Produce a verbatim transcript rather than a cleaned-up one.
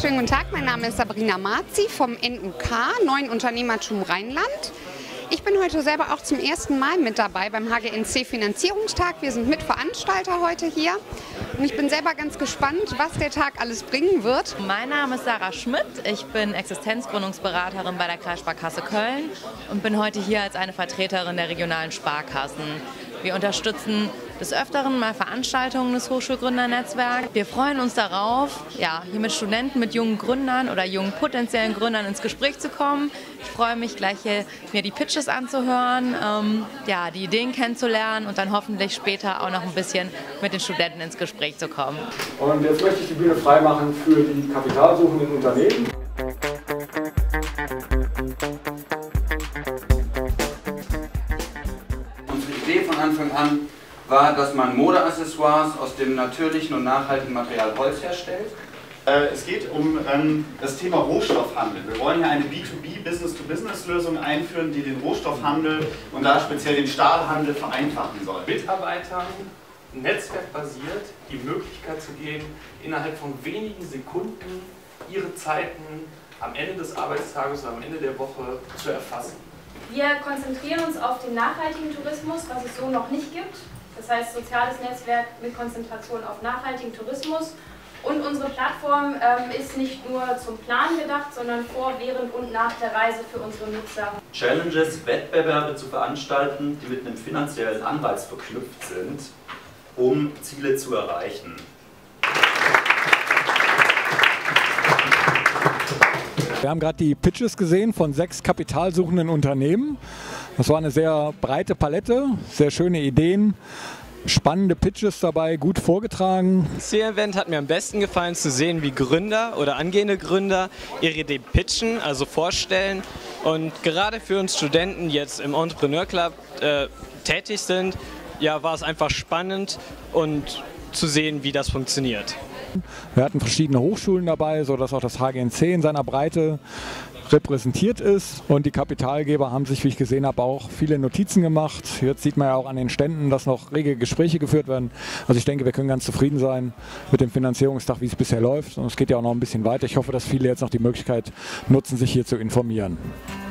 schönen guten Tag. Mein Name ist Sabrina Marzi vom N U K, Neuen Unternehmertum Rheinland. Ich bin heute selber auch zum ersten Mal mit dabei beim H G N C Finanzierungstag. Wir sind Mitveranstalter heute hier und ich bin selber ganz gespannt, was der Tag alles bringen wird. Mein Name ist Sarah Schmidt, ich bin Existenzgründungsberaterin bei der Kreissparkasse Köln und bin heute hier als eine Vertreterin der regionalen Sparkassen. Wir unterstützen des Öfteren mal Veranstaltungen des Hochschulgründernetzwerks. Wir freuen uns darauf, ja, hier mit Studenten, mit jungen Gründern oder jungen potenziellen Gründern ins Gespräch zu kommen. Ich freue mich gleich hier, mir die Pitches anzuhören, ähm, ja, die Ideen kennenzulernen und dann hoffentlich später auch noch ein bisschen mit den Studenten ins Gespräch zu kommen. Und jetzt möchte ich die Bühne freimachen für die kapitalsuchenden Unternehmen. Die Idee von Anfang an war, dass man Modeaccessoires aus dem natürlichen und nachhaltigen Material Holz herstellt. Äh, es geht um ähm, das Thema Rohstoffhandel. Wir wollen hier eine B zwei B, Business-to-Business-Lösung einführen, die den Rohstoffhandel und da speziell den Stahlhandel vereinfachen soll. Mitarbeitern netzwerkbasiert die Möglichkeit zu geben, innerhalb von wenigen Sekunden ihre Zeiten am Ende des Arbeitstages oder am Ende der Woche zu erfassen. Wir konzentrieren uns auf den nachhaltigen Tourismus, was es so noch nicht gibt. Das heißt, soziales Netzwerk mit Konzentration auf nachhaltigen Tourismus. Und unsere Plattform ähm, ist nicht nur zum Planen gedacht, sondern vor, während und nach der Reise für unsere Nutzer. Challenges, Wettbewerbe zu veranstalten, die mit einem finanziellen Anreiz verknüpft sind, um Ziele zu erreichen. Wir haben gerade die Pitches gesehen von sechs kapitalsuchenden Unternehmen. Das war eine sehr breite Palette, sehr schöne Ideen, spannende Pitches dabei, gut vorgetragen. Das C-Event hat mir am besten gefallen zu sehen, wie Gründer oder angehende Gründer ihre Idee pitchen, also vorstellen. Und gerade für uns Studenten, die jetzt im Entrepreneur Club äh, tätig sind, ja, war es einfach spannend und zu sehen, wie das funktioniert. Wir hatten verschiedene Hochschulen dabei, sodass auch das H G N C in seiner Breite repräsentiert ist. Und die Kapitalgeber haben sich, wie ich gesehen habe, auch viele Notizen gemacht. Jetzt sieht man ja auch an den Ständen, dass noch rege Gespräche geführt werden. Also ich denke, wir können ganz zufrieden sein mit dem Finanzierungstag, wie es bisher läuft. Und es geht ja auch noch ein bisschen weiter. Ich hoffe, dass viele jetzt noch die Möglichkeit nutzen, sich hier zu informieren.